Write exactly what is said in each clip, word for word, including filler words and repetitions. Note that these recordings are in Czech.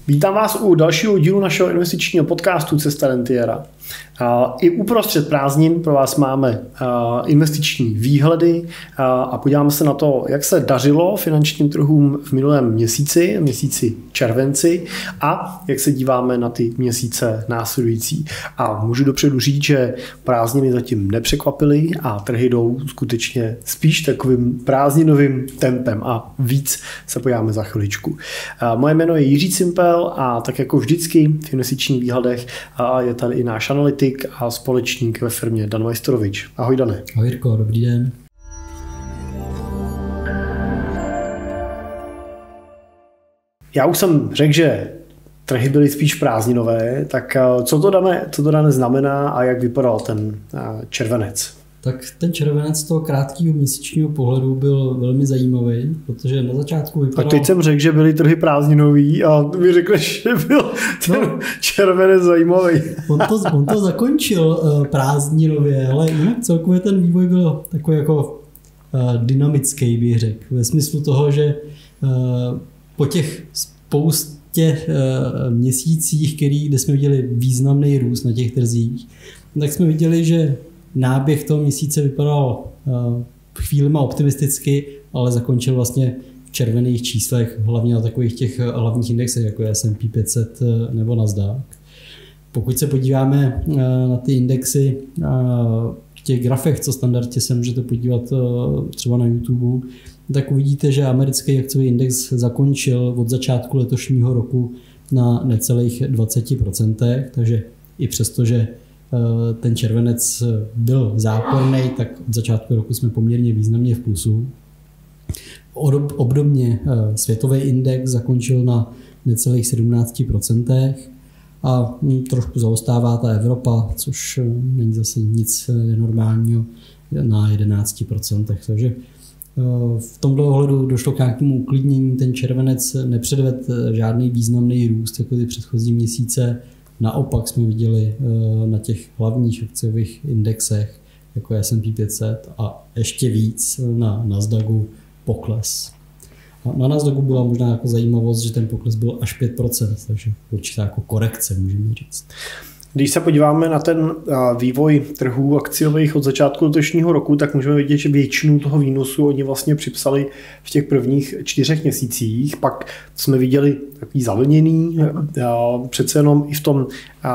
Vítám vás u dalšího dílu našeho investičního podcastu Cesta rentiera. I uprostřed prázdnin pro vás máme investiční výhledy a podíváme se na to, jak se dařilo finančním trhům v minulém měsíci, měsíci červenci, a jak se díváme na ty měsíce následující. A můžu dopředu říct, že prázdniny zatím nepřekvapily a trhy jdou skutečně spíš takovým prázdninovým tempem a víc se podíváme za chviličku. Moje jméno je Jiří Cimpel a tak jako vždycky v investičních výhledech je tady i náš analytik a společník ve firmě Dan Majstorovič. Ahoj, Dane. Ahoj, Jirko, dobrý den. Já už jsem řekl, že trhy byly spíš prázdninové, tak co to, Dane, co to Dane znamená a jak vypadal ten červenec? Tak ten červenec z toho krátkého měsíčního pohledu byl velmi zajímavý, protože na začátku vypadal... Tak teď jsem řekl, že byly trhy prázdninový a mi řekneš, že byl ten no, červenec zajímavý. On to, on to zakončil uh, prázdninově, ale jinak celkově ten vývoj byl takový jako uh, dynamický, bych řekl. Ve smyslu toho, že uh, po těch spoustě uh, měsících, který, kde jsme viděli významný růst na těch trzích, tak jsme viděli, že náběh toho měsíce vypadal chvílima optimisticky, ale zakončil vlastně v červených číslech, hlavně na takových těch hlavních indexech, jako je S and P pět set nebo Nasdaq. Pokud se podíváme na ty indexy v těch grafech, co standardně se můžete podívat třeba na YouTube, tak uvidíte, že americký akciový index zakončil od začátku letošního roku na necelých dvacet procent, takže i přesto, že ten červenec byl záporný, tak od začátku roku jsme poměrně významně v plusu. Obdobně světový index zakončil na necelých sedmnáct procent a trošku zaostává ta Evropa, což není zase nic nenormálního, na jedenáct procent. Takže v tomto ohledu došlo k nějakému uklidnění. Ten červenec nepředved žádný významný růst jako ty předchozí měsíce. Naopak jsme viděli na těch hlavních akciových indexech, jako je S and P pět set a ještě víc na Nasdaqu pokles. A na Nasdaqu byla možná jako zajímavost, že ten pokles byl až pět procent, takže určitá jako korekce, můžeme říct. Když se podíváme na ten vývoj trhů akciových od začátku letošního roku, tak můžeme vidět, že většinu toho výnosu oni vlastně připsali v těch prvních čtyřech měsících. Pak jsme viděli takový zavlněný, přece jenom i v tom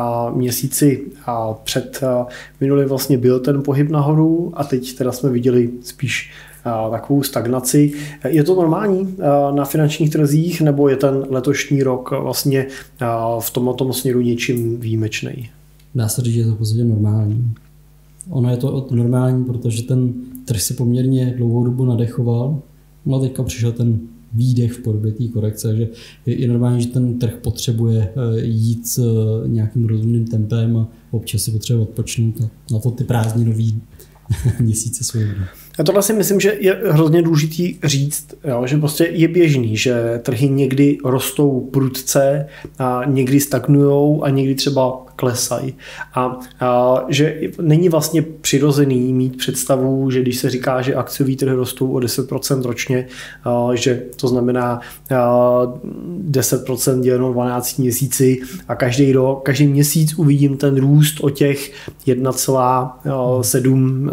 měsíci před minulý vlastně byl ten pohyb nahoru a teď teda jsme viděli spíš takovou stagnaci. Je to normální na finančních trzích, nebo je ten letošní rok vlastně v tomto směru něčím výjimečný? Dá se říct, že je to v podstatě normální. Ono je to normální, protože ten trh se poměrně dlouhou dobu nadechoval. No a teďka přišel ten výdech v podobě té korekce, že je normální, že ten trh potřebuje jít nějakým rozumným tempem a občas si potřebuje odpočnout a na to ty prázdninový měsíce jsou. Já tohle si myslím, že je hrozně důležitý říct, jo, že prostě je běžný, že trhy někdy rostou prudce a někdy stagnujou a někdy třeba klesají. A, a že není vlastně přirozený mít představu, že když se říká, že akciový trhy rostou o deset procent ročně, a, že to znamená a, deset procent děleno dvanáct měsíci a každý rok, každý měsíc uvidím ten růst o těch jedna celá sedm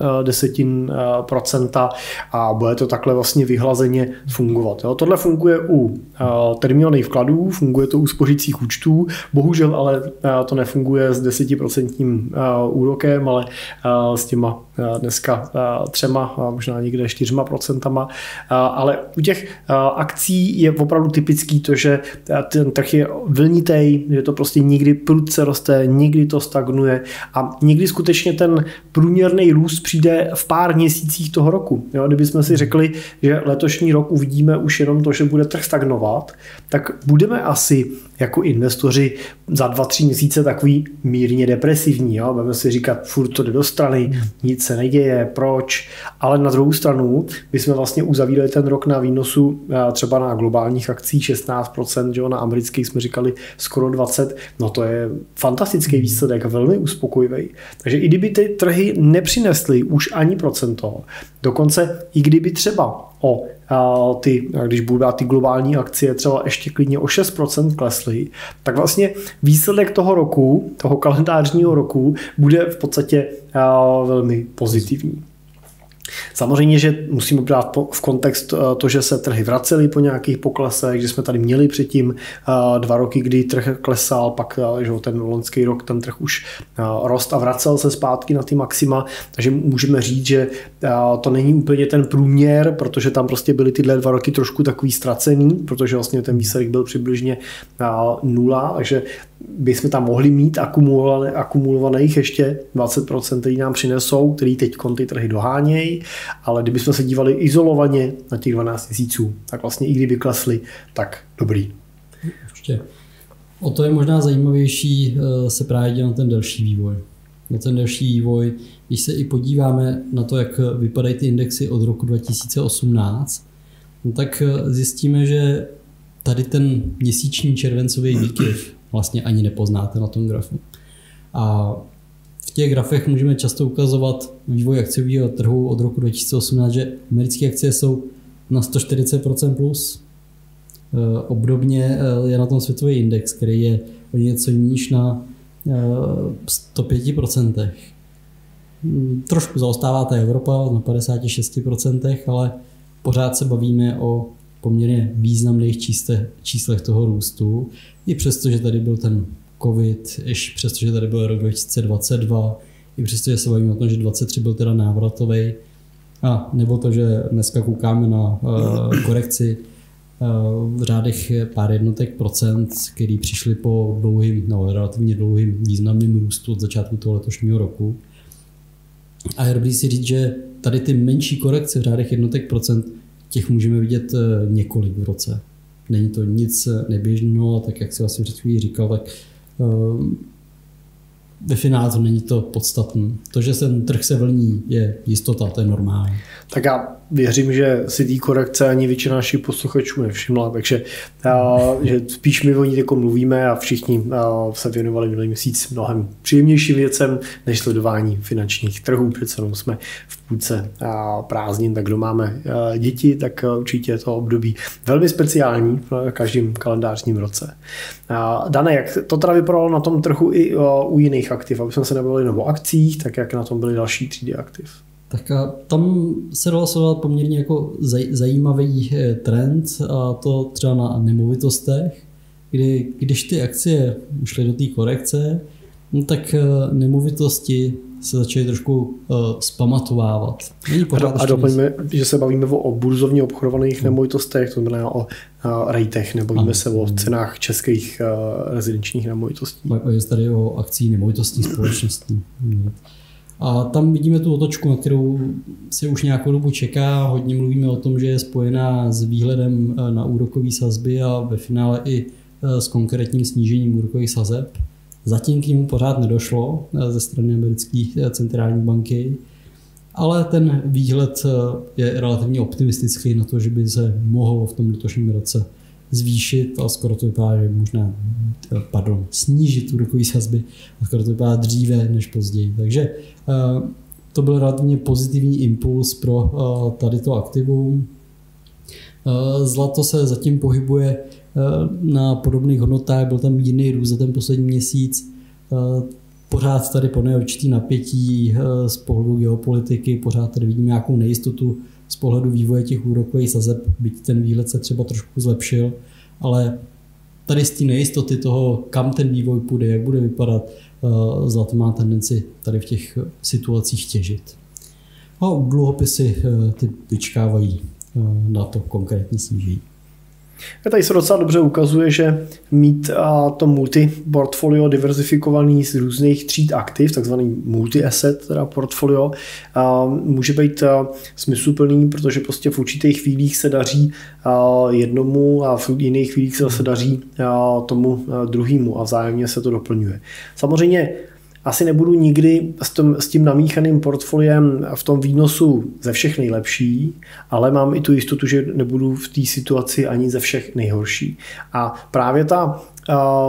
procent a bude to takhle vlastně vyhlazeně fungovat. Jo. Tohle funguje u uh, termínovaných vkladů, funguje to u spořících účtů, bohužel ale uh, to nefunguje s desetiprocentním uh, úrokem, ale uh, s těma uh, dneska uh, třema, uh, možná někde čtyřma procentama, uh, ale u těch uh, akcí je opravdu typický to, že uh, ten trh je vlnitej, že to prostě někdy prudce roste, někdy to stagnuje a někdy skutečně ten průměrný růst přijde v pár měsících toho roku. Jo, kdybychom si řekli, že letošní rok uvidíme už jenom to, že bude trh stagnovat, tak budeme asi jako investoři za dva, tři měsíce takový mírně depresivní. Jo? Budeme si říkat, furt to jde do strany, nic se neděje, proč? Ale na druhou stranu bychom vlastně uzavírali ten rok na výnosu třeba na globálních akcích šestnáct procent, že jo? Na amerických jsme říkali skoro dvacet procent. No to je fantastický výsledek, velmi uspokojivý. Takže i kdyby ty trhy nepřinesly už ani procento, dokonce i kdyby třeba o ty, když budou dát ty globální akcie třeba ještě klidně o šest procent klesly, tak vlastně výsledek toho roku, toho kalendářního roku, bude v podstatě velmi pozitivní. Samozřejmě, že musíme brát v kontext to, že se trhy vracely po nějakých poklesech, že jsme tady měli předtím dva roky, kdy trh klesal, pak že ten loňský rok ten trh už rost a vracel se zpátky na ty maxima, takže můžeme říct, že to není úplně ten průměr, protože tam prostě byly tyhle dva roky trošku takový ztracený, protože vlastně ten výsledek byl přibližně nula, takže bychom tam mohli mít akumulované, akumulovaných ještě dvacet procent, který nám přinesou, který teď ty trhy dohánějí, ale kdybychom se dívali izolovaně na těch dvanáct měsíců, tak vlastně i kdyby klesly, tak dobrý. Určitě. O to je možná zajímavější se právě dělat na ten delší vývoj. Na ten delší vývoj, když se i podíváme na to, jak vypadají ty indexy od roku dva tisíce osmnáct, no tak zjistíme, že tady ten měsíční červencový výkyv vlastně ani nepoznáte na tom grafu. A v těch grafech můžeme často ukazovat vývoj akciového trhu od roku dva tisíce osmnáct, že americké akcie jsou na sto čtyřicet procent plus. Obdobně je na tom světový index, který je o něco níž na sto pět procent. Trošku zaostává ta Evropa na padesát šest procent, ale pořád se bavíme o poměrně významných číslech, číslech toho růstu. I přesto, že tady byl ten covid, i přesto, že tady byl rok dva tisíce dvacet dva, i přesto, že se bavíme o tom, že dvacet tři byl teda návratový, a nebo to, že dneska koukáme na uh, korekci uh, v řádech pár jednotek procent, který přišli po dlouhým, no, relativně dlouhým významným růstu od začátku toho letošního roku. A je dobrý si říct, že tady ty menší korekce v řádech jednotek procent, těch můžeme vidět několik v roce. Není to nic neběžného, tak jak si vlastně před chvílí říkal, tak uh, ve finále to není to podstatné. To, že ten trh se vlní, je jistota, to je normální. Tak já věřím, že si té korekce ani většina našich posluchačů nevšimla, takže uh, že spíš my o ní jako mluvíme a všichni uh, se věnovali minulý měsíc mnohem příjemnějším věcem než sledování finančních trhů, přece jenom jsme v půlce uh, prázdnin, tak kdo máme uh, děti, tak uh, určitě je to období velmi speciální v každém kalendářním roce. Uh, Dane, jak to teda vypadalo na tom trhu i uh, u jiných aktiv, aby jsme se nebavili jenom o akcích, tak jak na tom byly další třídy aktiv? Tak a tam se dalo sledovat poměrně jako zaj, zajímavý trend, a to třeba na nemovitostech, kdy když ty akcie šly do té korekce, no tak nemovitosti se začaly trošku uh, zpamatovávat. A, a doplňme, že se bavíme o, o burzovně obchodovaných hmm. nemovitostech, to znamená o uh, rejtech, nebavíme se o cenách českých uh, rezidenčních nemovitostí. Je tady o akcí nemovitostní společností. A tam vidíme tu otočku, na kterou se už nějakou dobu čeká. Hodně mluvíme o tom, že je spojená s výhledem na úrokové sazby a ve finále i s konkrétním snížením úrokových sazeb. Zatím k němu pořád nedošlo ze strany americké centrální banky, ale ten výhled je relativně optimistický na to, že by se mohlo v tom letošním roce zvýšit a skoro to vypadá, že možná pardon, snížit úrokové sazby a skoro to vypadá dříve než později. Takže uh, to byl relativně pozitivní impuls pro uh, tady to aktivum. Uh, zlato se zatím pohybuje uh, na podobných hodnotách, byl tam jiný růst za ten poslední měsíc. Uh, pořád tady panuje určitý napětí uh, z pohledu geopolitiky, pořád tady vidíme nějakou nejistotu z pohledu vývoje těch úrokových sazeb, byť ten výhled se třeba trošku zlepšil, ale tady z té nejistoty toho, kam ten vývoj půjde, jak bude vypadat, zlato má tendenci tady v těch situacích těžit. A dluhopisy ty vyčkávají na to konkrétní snížení. Tady se docela dobře ukazuje, že mít to multi-portfolio diverzifikovaný z různých tříd aktiv, takzvaný multi-asset teda portfolio, může být smysluplný, protože prostě v určitých chvílích se daří jednomu a v jiných chvílích se zase daří tomu druhému a vzájemně se to doplňuje. Samozřejmě asi nebudu nikdy s tím, s tím namíchaným portfoliem v tom výnosu ze všech nejlepší, ale mám i tu jistotu, že nebudu v té situaci ani ze všech nejhorší. A právě ta uh,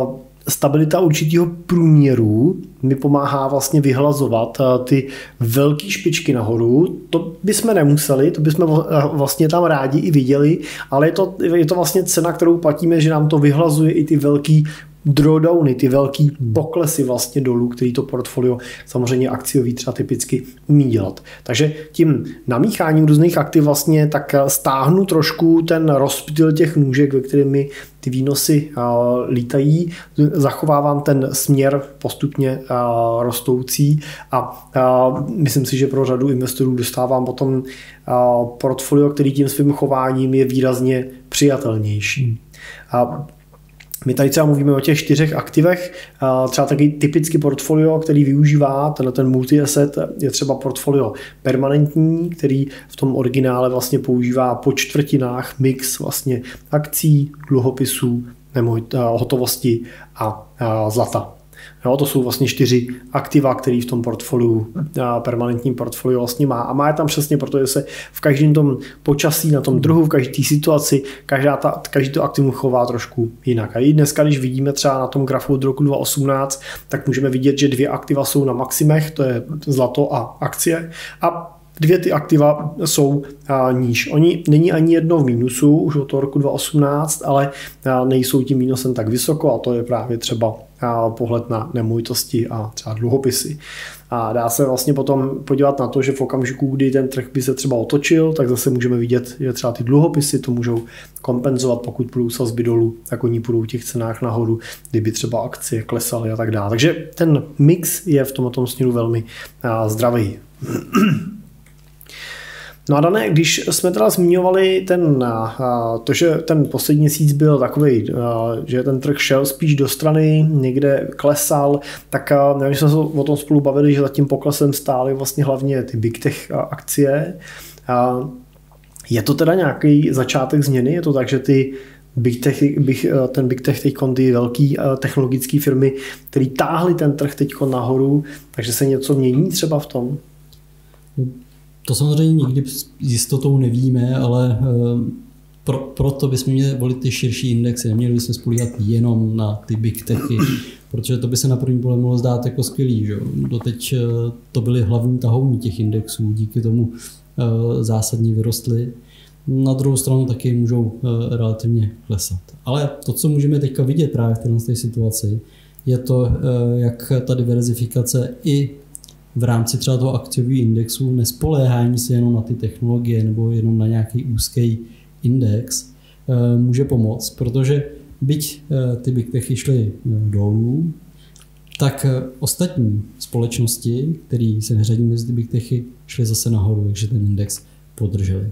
stabilita určitého průměru mi pomáhá vlastně vyhlazovat ty velké špičky nahoru. To bychom nemuseli, to bychom vlastně tam rádi i viděli, ale je to, je to vlastně cena, kterou platíme, že nám to vyhlazuje i ty velký drawdowny, ty velký poklesy vlastně dolů, který to portfolio samozřejmě akciový třeba typicky umí dělat. Takže tím namícháním různých aktiv vlastně tak stáhnu trošku ten rozptyl těch nůžek, ve kterými ty výnosy lítají, zachovávám ten směr postupně rostoucí a myslím si, že pro řadu investorů dostávám potom portfolio, který tím svým chováním je výrazně přijatelnější. A my tady třeba mluvíme o těch čtyřech aktivech, třeba taky typický portfolio, který využívá tenhle ten multi-asset, je třeba portfolio permanentní, který v tom originále vlastně používá po čtvrtinách mix vlastně akcí, dluhopisů, hotovosti a zlata. Jo, to jsou vlastně čtyři aktiva, který v tom portfoliu, permanentním portfoliu vlastně má. A má je tam přesně, protože se v každém tom počasí, na tom trhu, v každé situaci, každá ta, každý to aktivum chová trošku jinak. A i dneska, když vidíme třeba na tom grafu od roku dva tisíce osmnáct, tak můžeme vidět, že dvě aktiva jsou na maximech, to je zlato a akcie. A dvě ty aktiva jsou a, níž. Oni není ani jedno v mínusu už od toho roku dva tisíce osmnáct, ale a, nejsou tím mínusem tak vysoko a to je právě třeba a, pohled na nemovitosti a třeba dluhopisy. A dá se vlastně potom podívat na to, že v okamžiku, kdy ten trh by se třeba otočil, tak zase můžeme vidět, že třeba ty dluhopisy to můžou kompenzovat, pokud půjdou sazby dolů, tak oni půjdou v těch cenách nahoru, kdyby třeba akcie klesaly a tak dále. Takže ten mix je v tomto směru velmi a, zdravý. No a Dané, když jsme teda zmiňovali ten, to, že ten poslední měsíc byl takový, že ten trh šel spíš do strany, někde klesal, tak nevím, že jsme se o tom spolu bavili, že za tím poklesem stály vlastně hlavně ty big tech akcie. Je to teda nějaký začátek změny? Je to tak, že ty Big tech, big, ten Big Tech teď ty velký technologické firmy, které táhly ten trh teď nahoru, takže se něco mění třeba v tom? To samozřejmě nikdy s jistotou nevíme, ale pro, proto bychom měli volit ty širší indexy, neměli bychom spolíhat jenom na ty big techy, protože to by se na první pohled mohlo zdát jako skvělý. Že? Doteď to byly hlavní tahouní těch indexů, díky tomu zásadně vyrostly. Na druhou stranu taky můžou relativně klesat. Ale to, co můžeme teďka vidět právě v této situaci, je to, jak ta diverzifikace i v rámci třeba toho akciového indexu, nespoléhání se jenom na ty technologie nebo jenom na nějaký úzký index může pomoct, protože byť ty big techy šly dolů, tak ostatní společnosti, které se neřadí mezi ty big techy, šly zase nahoru, takže ten index podrželi.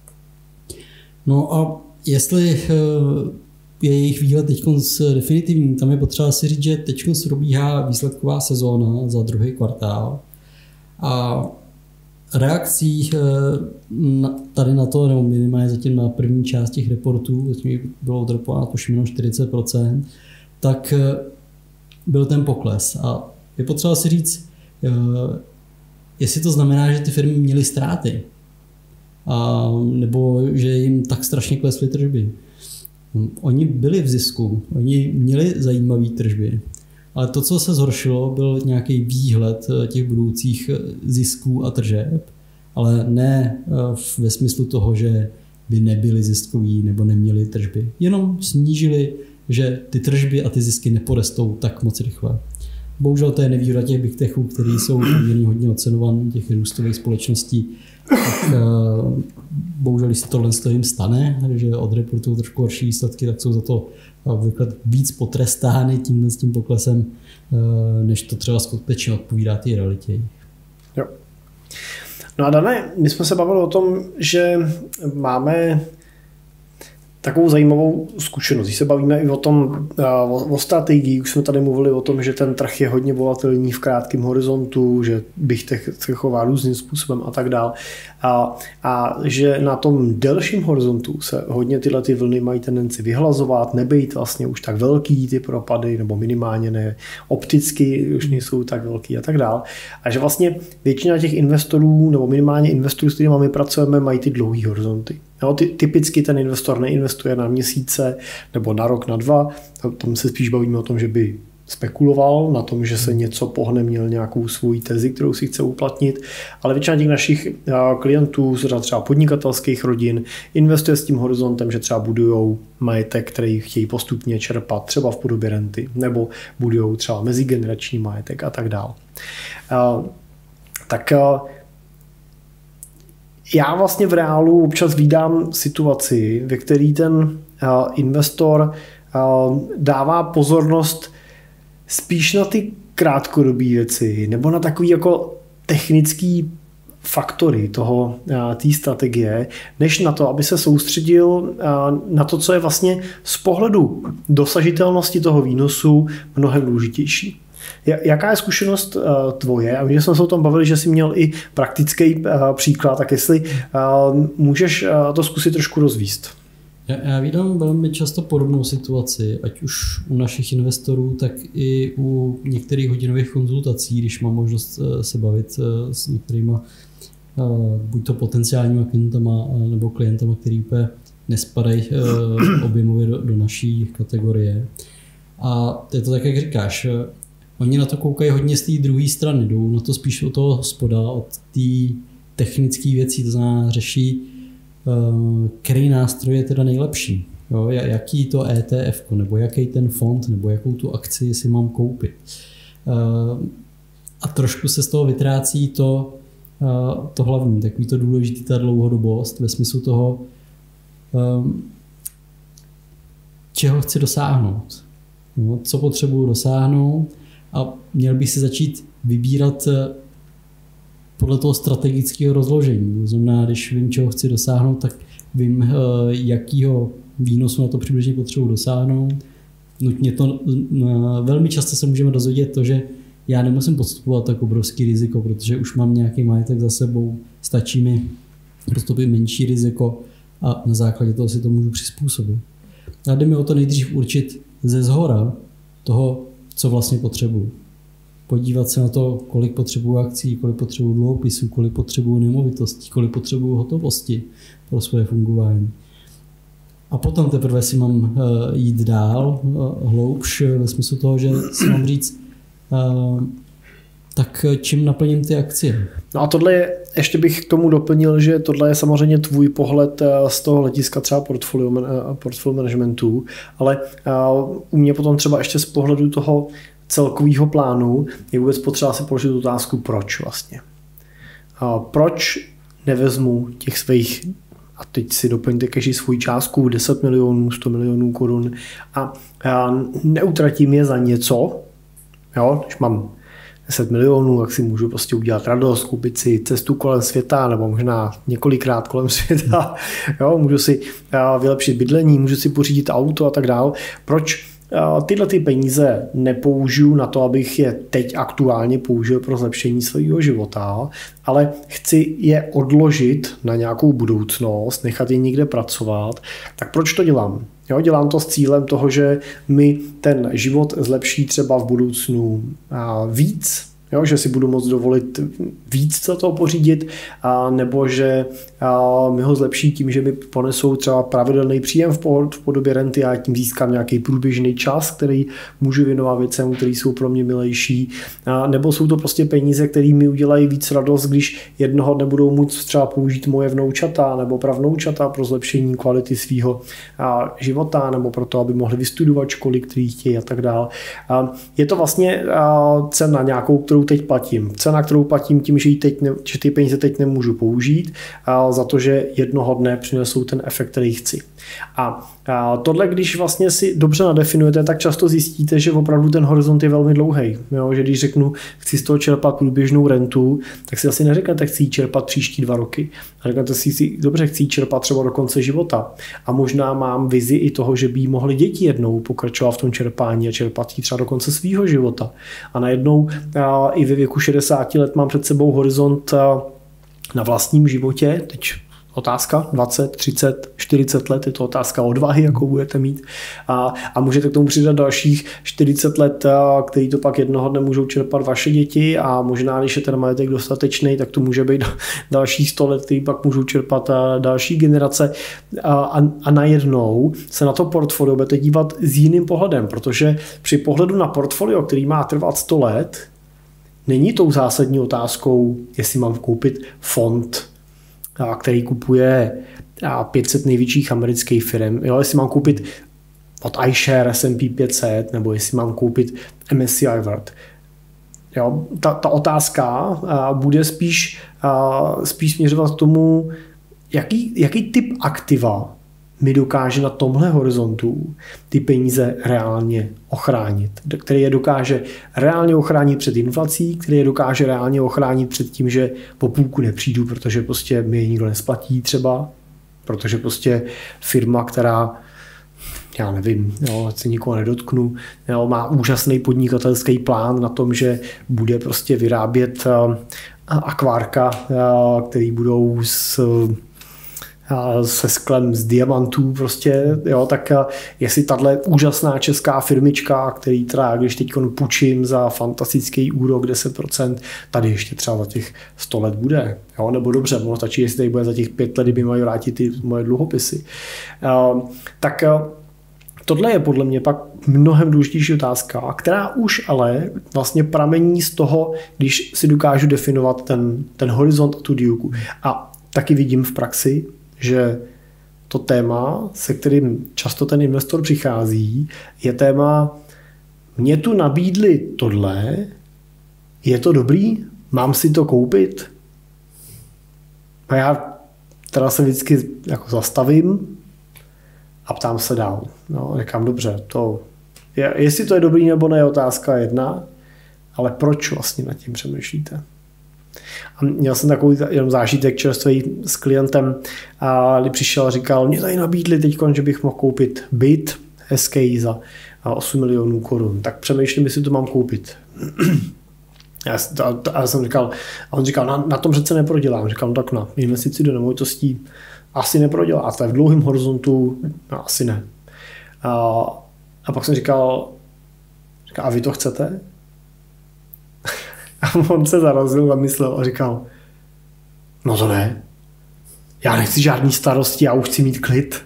No a jestli je jejich výhled teď definitivní, tam je potřeba si říct, že teď probíhá výsledková sezóna za druhý kvartál a reakcí tady na to, nebo minimálně zatím na první část těch reportů, zatím bylo odrepováno tuším jenom čtyřicet procent, tak byl ten pokles. A je potřeba si říct, jestli to znamená, že ty firmy měly ztráty, a nebo že jim tak strašně klesly tržby. Oni byli v zisku, oni měli zajímavé tržby, ale to, co se zhoršilo, byl nějaký výhled těch budoucích zisků a tržeb, ale ne ve smyslu toho, že by nebyli ziskoví nebo neměli tržby. Jenom snížili, že ty tržby a ty zisky neporostou tak moc rychle. Bohužel to je nevýhoda těch big techů, který jsou poměrně hodně ocenovaný, těch růstových společností. Tak bohužel, když se tohle jim stane, že odreportují trošku horší výsledky, tak jsou za to obvykle víc potrestány tímhle s tím poklesem, než to třeba skutečně odpovídá té realitě. Jo. No a Dané, my jsme se bavili o tom, že máme takovou zajímavou zkušenost. Když se bavíme i o tom, o, o strategii, už jsme tady mluvili o tom, že ten trh je hodně volatilní v krátkém horizontu, že bych se chová různým způsobem a tak dál. A, a že na tom delším horizontu se hodně tyhle ty vlny mají tendenci vyhlazovat, nebejt vlastně už tak velký ty propady, nebo minimálně ne opticky, už nejsou tak velký a tak dál. A že vlastně většina těch investorů, nebo minimálně investorů, s kterými my pracujeme, mají ty dlouhý horizonty. Jo, ty, typicky ten investor neinvestuje na měsíce nebo na rok, na dva, tam se spíš bavíme o tom, že by spekuloval na tom, že se něco pohne, měl nějakou svoji tezi, kterou si chce uplatnit, ale většina těch našich klientů, třeba podnikatelských rodin, investuje s tím horizontem, že třeba budujou majetek, který chtějí postupně čerpat, třeba v podobě renty, nebo budujou třeba mezigenerační majetek a tak dále. Tak já vlastně v reálu občas vídám situaci, ve které ten investor dává pozornost spíš na ty krátkodobé věci nebo na takový jako technický faktory toho, té strategie, než na to, aby se soustředil na to, co je vlastně z pohledu dosažitelnosti toho výnosu mnohem důležitější. Jaká je zkušenost tvoje? A my jsme se o tom bavili, že jsi měl i praktický příklad, tak jestli můžeš to zkusit trošku rozvíst. Já, já vídám velmi často podobnou situaci, ať už u našich investorů, tak i u některých hodinových konzultací, když mám možnost se bavit s některýma buď to potenciálníma klientama nebo klientama, který úplně nespadají objemově do, do naší kategorie. A je to tak, jak říkáš, oni na to koukají hodně z té druhé strany, jdou na to spíš od toho hospoda, od té technické věcí, to znamená řeší, který nástroj je teda nejlepší. Jo, jaký to E T F, nebo jaký ten fond, nebo jakou tu akci si mám koupit. A trošku se z toho vytrácí to, to hlavní, takový to důležitý, ta dlouhodobost, ve smyslu toho, čeho chci dosáhnout. No, co potřebuji dosáhnout a měl bych si začít vybírat podle toho strategického rozložení. To znamená, když vím, čeho chci dosáhnout, tak vím, jakýho výnosu na to přibližně potřebuji dosáhnout. Nutně to, velmi často se můžeme dozvědět to, že já nemusím podstupovat tak obrovský riziko, protože už mám nějaký majetek za sebou, stačí mi postupit menší riziko a na základě toho si to můžu přizpůsobit. A jde mi o to nejdřív určit ze zhora toho, co vlastně potřebuji. Podívat se na to, kolik potřebuji akcí, kolik potřebuji dluhopisů, kolik potřebuji nemovitostí, kolik potřebuji hotovosti pro svoje fungování. A potom teprve si mám jít dál, hloubš, ve smyslu toho, že si mám říct, tak čím naplním ty akcie. No a tohle je, ještě bych k tomu doplnil, že tohle je samozřejmě tvůj pohled z toho hlediska třeba portfolio, portfolio managementu, ale u mě potom třeba ještě z pohledu toho celkového plánu je vůbec potřeba si položit otázku, proč vlastně. A proč nevezmu těch svých, a teď si doplňte každý svůj částku, deset milionů, sto milionů korun a, a neutratím je za něco, jo, když mám deset milionů, tak si můžu prostě udělat radost, koupit si cestu kolem světa nebo možná několikrát kolem světa, jo, můžu si vylepšit bydlení, můžu si pořídit auto a tak dál. Proč tyhle ty peníze nepoužiju na to, abych je teď aktuálně použil pro zlepšení svého života, ale chci je odložit na nějakou budoucnost, nechat je někde pracovat, tak proč to dělám? Jo, dělám to s cílem toho, že mi ten život zlepší třeba v budoucnu víc, jo, že si budu moct dovolit víc za toho pořídit, a nebo že a, mi ho zlepší tím, že mi ponesou třeba pravidelný příjem v, po, v podobě renty a tím získám nějaký průběžný čas, který můžu věnovat věcem, které jsou pro mě milejší, a, nebo jsou to prostě peníze, které mi udělají víc radost, když jednoho dne budou moct třeba použít moje vnoučata nebo pravnoučata pro zlepšení kvality svého života nebo pro to, aby mohli vystudovat školy, které chtějí a tak dále. Je to vlastně a, cena nějakou, kterou teď platím. Cena, kterou platím tím, že, teď ne, že ty peníze teď nemůžu použít, a za to, že jednoho dne přinesou ten efekt, který chci. A, a tohle, když vlastně si dobře nadefinujete, tak často zjistíte, že opravdu ten horizont je velmi dlouhý. Jo, že když řeknu, chci z toho čerpat průběžnou rentu, tak si asi neřeknete, chci ji čerpat příští dva roky. A řeknete si, dobře, chci ji čerpat třeba do konce života. A možná mám vizi i toho, že by mohli děti jednou pokračovat v tom čerpání a čerpat ji třeba do konce svého života. A najednou a, i ve věku šedesáti let mám před sebou horizont a, na vlastním životě, teď otázka dvacet, třicet, čtyřicet let, je to otázka odvahy, jakou budete mít a, a můžete k tomu přidat dalších čtyřicet let, který to pak jednoho dne můžou čerpat vaše děti a možná, když je ten majetek dostatečný, tak to může být dalších sto let, který pak můžou čerpat další generace a, a, a najednou se na to portfolio budete dívat s jiným pohledem, protože při pohledu na portfolio, který má trvat sto let, není tou zásadní otázkou, jestli mám koupit fond, který kupuje pět set největších amerických firm. Jo, jestli mám koupit od iShare S and P pět set, nebo jestli mám koupit M S C I World. Jo, ta, ta otázka bude spíš, spíš směřovat k tomu, jaký, jaký typ aktiva mi dokáže na tomhle horizontu ty peníze reálně ochránit. Který je dokáže reálně ochránit před inflací, který je dokáže reálně ochránit před tím, že po půlku nepřijdu, protože prostě mi je nikdo nesplatí třeba, protože prostě firma, která já nevím, jo, se nikoho nedotknu, jo, má úžasný podnikatelský plán na tom, že bude prostě vyrábět akvárka, který budou s se sklem z diamantů prostě, jo, tak jestli tahle úžasná česká firmička, který teda, když teď půjčím za fantastický úrok deset procent, tady ještě třeba za těch sto let bude, jo, nebo dobře, ono stačí, jestli tady bude za těch pět let, kdyby mají vrátit ty moje dluhopisy. Tak tohle je podle mě pak mnohem důležitější otázka, která už ale vlastně pramení z toho, když si dokážu definovat ten, ten horizont a tu dílku. A taky vidím v praxi, že to téma, se kterým často ten investor přichází, je téma, mě tu nabídli tohle, je to dobrý, mám si to koupit? A já teda se vždycky jako zastavím a ptám se dál. No, říkám, dobře, to je, jestli to je dobrý nebo ne, je otázka jedna, ale proč vlastně nad tím přemýšlíte? A měl jsem takový jenom zážitek čerstvý s klientem, a kdy přišel a říkal, mě tady nabídli teď, že bych mohl koupit byt hezký za osm milionů korun, tak přemýšlím, jestli to mám koupit. Já, to, já jsem říkal, a on říkal, na, na tom přece neprodělám. Říkal, no tak na investici do nemovitostí asi neprodělá, to je v dlouhém horizontu, no, asi ne. A, a pak jsem říkal, říkal, a vy to chcete? A on se zarazil a myslel a říkal, no to ne, já nechci žádný starosti, já už chci mít klid.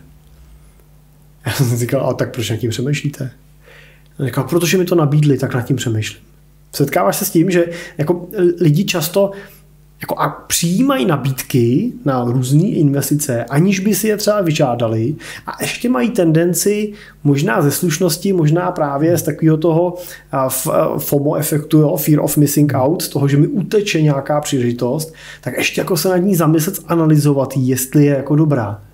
Já jsem si říkal, a tak proč nad tím přemýšlíte? A říkal, protože mi to nabídli, tak nad tím přemýšlím. Setkáváš se s tím, že jako lidi často jako a přijímají nabídky na různé investice, aniž by si je třeba vyžádali a ještě mají tendenci možná ze slušnosti, možná právě z takového toho FOMO efektu, jo, fear of missing out, z toho, že mi uteče nějaká příležitost, tak ještě jako se nad ní zamyslet, analyzovat, jestli je jako dobrá.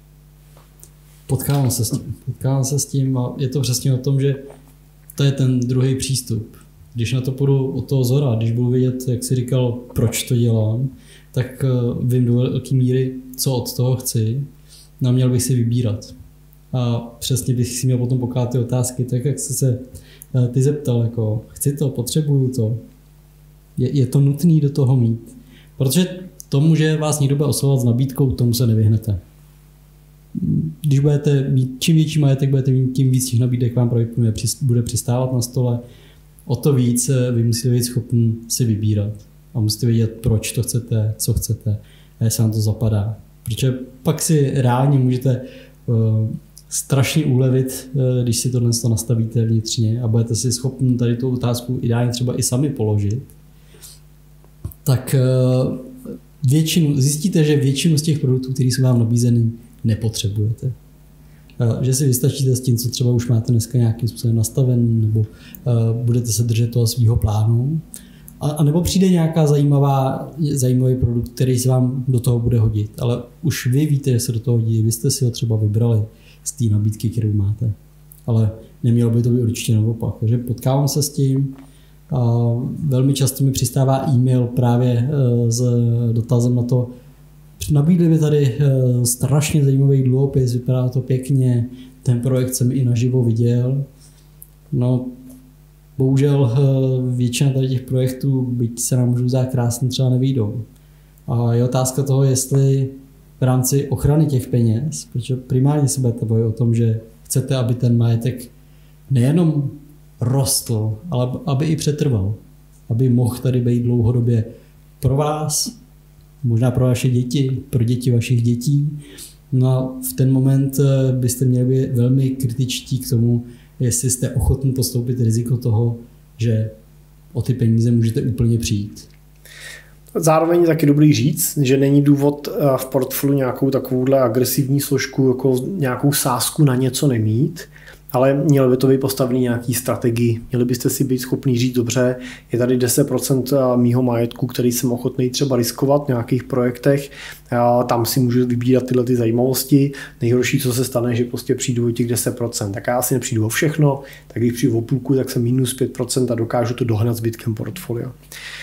Potkávám se s tím. Potkávám se s tím a je to přesně o tom, že to je ten druhý přístup. Když na to půjdu od toho zora, když budu vědět, jak jsi říkal, proč to dělám, tak vím do velké míry, co od toho chci, no a měl bych si vybírat. A přesně bych si měl potom pokládat ty otázky, tak jak jsi se ty zeptal, jako chci to, potřebuju to, je, je to nutné do toho mít. Protože tomu, že vás někdo bude oslovovat s nabídkou, tomu se nevyhnete. Když budete mít, čím větší majetek budete mít, tím víc těch nabídek vám bude přistávat na stole, o to víc vy musíte být schopni si vybírat a musíte vědět, proč to chcete, co chcete a jestli vám to zapadá. Protože pak si reálně můžete uh, strašně ulevit, uh, když si tohle to nastavíte vnitřně a budete si schopni tady tu otázku ideálně třeba i sami položit, tak uh, většinu, zjistíte, že většinu z těch produktů, které jsou vám nabízený, nepotřebujete. Že si vystačíte s tím, co třeba už máte dneska nějakým způsobem nastaven, nebo uh, budete se držet toho svého plánu. A, a nebo přijde nějaká zajímavá, zajímavý produkt, který se vám do toho bude hodit. Ale už vy víte, že se do toho hodí. Vy jste si ho třeba vybrali z té nabídky, kterou máte. Ale nemělo by to být určitě naopak. Takže potkávám se s tím. Uh, velmi často mi přistává e-mail právě uh, s dotazem na to, nabídli mi tady uh, strašně zajímavý dluhopis, vypadá to pěkně, ten projekt jsem i naživo viděl. No, bohužel uh, většina tady těch projektů, byť se nám můžou zdát krásně, třeba nevyjdou. A je otázka toho, jestli v rámci ochrany těch peněz, protože primárně se budete bavit o tom, že chcete, aby ten majetek nejenom rostl, ale aby i přetrval. Aby mohl tady být dlouhodobě pro vás, možná pro vaše děti, pro děti vašich dětí. No a v ten moment byste měli být velmi kritičtí k tomu, jestli jste ochotní podstoupit riziko toho, že o ty peníze můžete úplně přijít. Zároveň je taky dobrý říct, že není důvod v portfoliu nějakou takovouhle agresivní složku, jako nějakou sázku na něco nemít, ale měl by to být postavený nějaký strategii. Měli byste si být schopný říct dobře, je tady deset procent mýho majetku, který jsem ochotný třeba riskovat v nějakých projektech, tam si můžu vybírat tyhle ty zajímavosti. Nejhorší, co se stane, že prostě přijdu o těch deset procent. Tak já si nepřijdu o všechno, tak když přijdu o půlku, tak jsem minus pět procent a dokážu to dohnat zbytkem portfolia.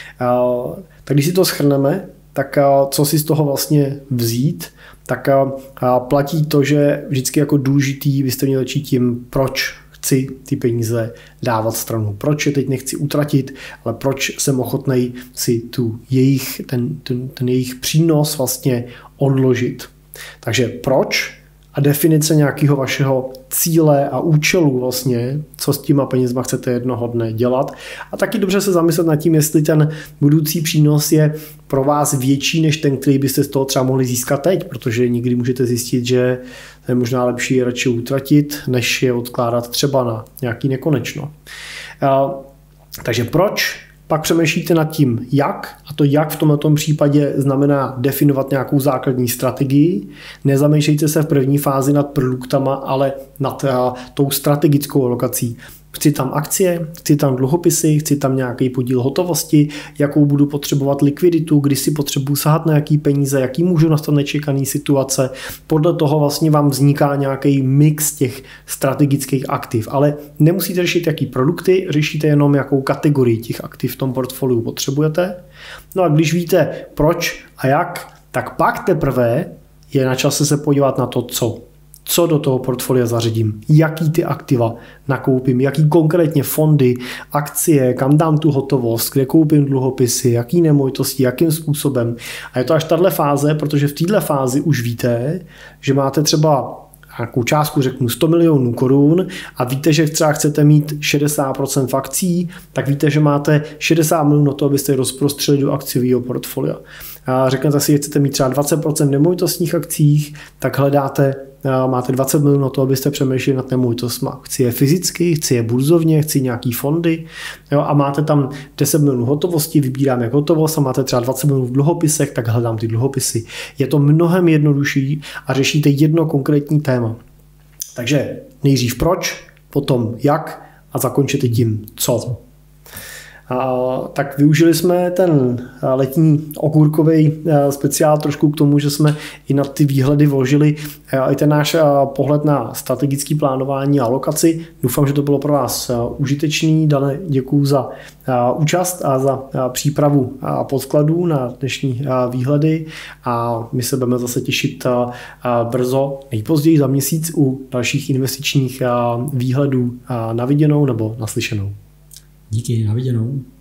Tak když si to shrneme, tak co si z toho vlastně vzít, tak platí to, že vždycky jako důležitý byste měli začít tím, proč chci ty peníze dávat stranou. Proč je teď nechci utratit, ale proč jsem ochotnej si tu jejich, ten, ten, ten jejich přínos vlastně odložit. Takže proč a definice nějakého vašeho cíle a účelu vlastně, co s těma penězma chcete jednoho dne dělat. A taky dobře se zamyslet nad tím, jestli ten budoucí přínos je pro vás větší než ten, který byste z toho třeba mohli získat teď, protože někdy můžete zjistit, že je možná lepší je radši utratit, než je odkládat třeba na nějaký nekonečno. Takže proč? Pak přemýšlíte nad tím, jak, a to jak v tomto případě znamená definovat nějakou základní strategii. Nezamýšlejte se v první fázi nad produktama, ale nad uh, tou strategickou alokací. Chci tam akcie, chci tam dluhopisy, chci tam nějaký podíl hotovosti, jakou budu potřebovat likviditu, kdy si potřebuji sahat na jaký peníze, jaký můžu nastat nečekaný situace. Podle toho vlastně vám vzniká nějaký mix těch strategických aktiv, ale nemusíte řešit, jaký produkty, řešíte jenom, jakou kategorii těch aktiv v tom portfoliu potřebujete. No a když víte proč a jak, tak pak teprve je na čase se podívat na to, co. Co do toho portfolia zařadím, jaký ty aktiva nakoupím, jaký konkrétně fondy, akcie, kam dám tu hotovost, kde koupím dluhopisy, jaký nemovitosti, jakým způsobem. A je to až tahle fáze, protože v této fázi už víte, že máte třeba nějakou částku, řeknu sto milionů korun a víte, že třeba chcete mít šedesát procent v akcí, tak víte, že máte šedesát milionů na to, abyste je rozprostřeli do akciového portfolia. A řeknete si, že chcete mít třeba dvacet procent v nemovitostních akcích, tak hledáte, máte dvacet milionů na to, abyste přemýšleli nad nemovitostmi. Chci je fyzicky, chci je burzovně, chci nějaký fondy, jo, a máte tam deset milionů hotovosti, vybírám jak hotovost a máte třeba dvacet milionů v dluhopisech, tak hledám ty dluhopisy. Je to mnohem jednodušší a řešíte jedno konkrétní téma. Takže nejdřív proč, potom jak a zakončíte tím co. A, tak využili jsme ten letní okurkový speciál trošku k tomu, že jsme i na ty výhledy vložili i ten náš pohled na strategické plánování a alokaci. Doufám, že to bylo pro vás užitečný. Dane, děkuju za účast a za přípravu podkladů na dnešní výhledy a my se budeme zase těšit brzo, nejpozději za měsíc u dalších investičních výhledů na viděnou nebo naslyšenou. Díky, na viděnou.